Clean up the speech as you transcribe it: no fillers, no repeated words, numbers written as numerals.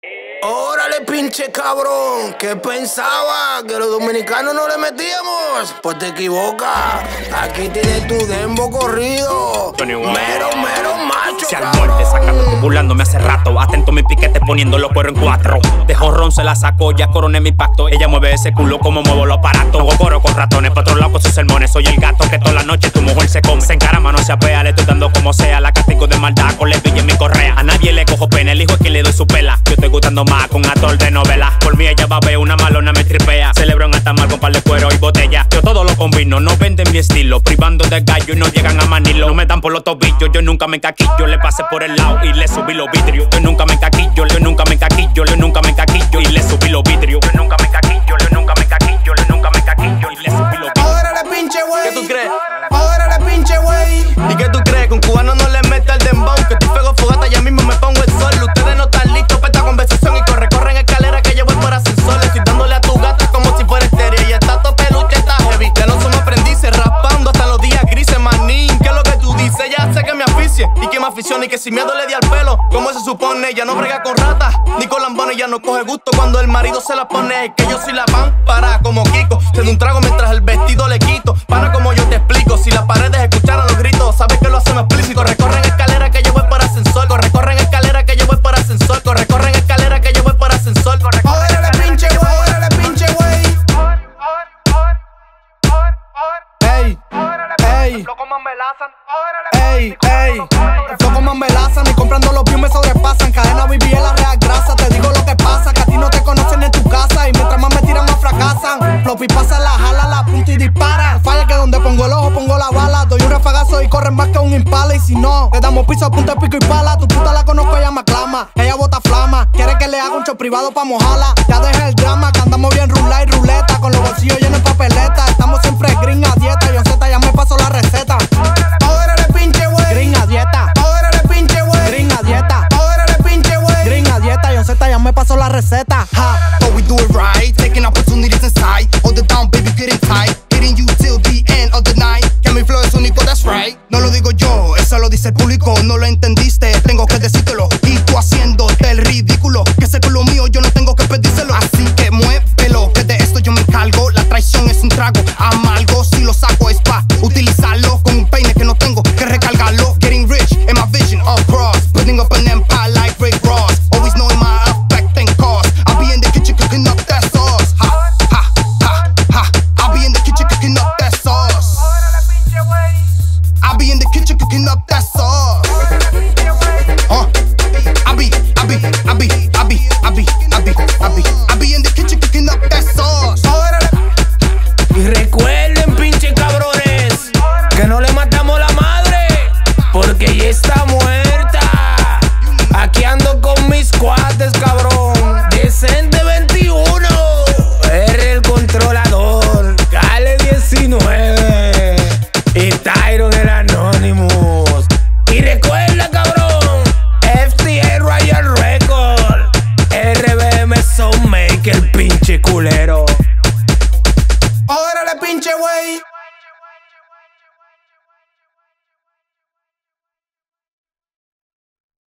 Órale, pinche cabrón, ¿qué pensaba? ¿Que los dominicanos no le metíamos? Pues te equivocas. Aquí tienes tu dembo corrido. Mero macho, se al norte, sacándote, burlándome hace rato. Atento mi piquete, poniendo los cueros en 4. De jorrón se la sacó, ya coroné mi pacto. Ella mueve ese culo como muevo los aparatos. Hago coro con ratones, pa' otro lado con sus sermones. Soy el gato que toda la noche tu mujer se come. Se encarama, no se apea, le estoy dando como sea. La castigo de maldad con levilla en mi correa. A nadie le cojo pena, el hijo es quien le doy su pela. Yo estoy gustando más con actor de novela. Por mí ella va a ver una malona, me tripea. Celebro en alta mar con par de cuero y botella. Yo todo lo combino, no venden mi estilo. Privando de gallo y no llegan a Manilo. No me dan por los tobillos, yo nunca me encaquillo. Le pasé por el lado y le subí los vidrios. Yo nunca me encaquillo, yo nunca me encaquillo. Yo nunca me encaquillo y le subí los vidrios. Yo nunca me encaquillo, yo nunca me encaquillo. Yo nunca me encaquillo y le subí los vidrios. Órale, pinche güey. ¿Qué tú crees? Órale, pinche güey. ¿Y qué tú crees? Que un cubano no le mete al dembow. Que estoy fuego fogata, ya mismo me pongo el sol. Ustedes no están listos para esta conversación. Y corren escalera que yo voy por ascensor. Estoy dándole a tu gato como si fuera estéreo. Y está todo peluche, está heavy. Ya no somos aprendices, rapando hasta los días grises, manín. ¿Qué es lo que tú dices? Ya sé que me aficie y que me aficione. Y que sin miedo le di al pelo, como se supone. Ya no brega con ratas, ni con lambones. Ya no coge gusto cuando el marido se la pone. Es que yo soy la pámpara como Kiko. Te doy un trago mientras el vestido le quito. Para como yo te explico, si las paredes escucharan los gritos, sabes que lo hacemos explícito. Corren escalera que yo voy por ascensor. Corren escalera que yo voy por ascensor. Corren escalera que yo voy por ascensor. Órale, pinche güey. Órale, pinche güey. Ey, ey, ey, ey. El flow como melazan y comprando los views me sobrepasan. Cadena BBL la real grasa. Te digo lo que pasa, que a ti no te conocen en tu casa. Y mientras más me tiran más fracasan. Floppy pasa la jala, la punta y dispara. Falla que donde pongo el ojo pongo la bala. Doy un refagazo y corren más que un impala. Y si no, le damos piso a punta, pico y pala. Tu puta la conozco, ella me aclama. Ella bota flama, quiere que le haga un show privado pa' mojarla. Ya deja el drama, que andamos bien rula y ruleta. Con los bolsillos llenos de papeleta. Estamos siempre green a dieta. Yo Z ya me paso la receta. Órale, pinche güey. Green a dieta. Órale, pinche güey. Green a dieta. Órale, pinche güey. Green a dieta. Yo Z ya me paso la receta. Ja. But we do it right, taking opportunities inside. Hold it down, baby, getting tight. Hitting you till the end of the night. Que mi flow es único, that's right. No lo digo yo, eso lo dice el público. No lo entendiste, tengo que decírtelo.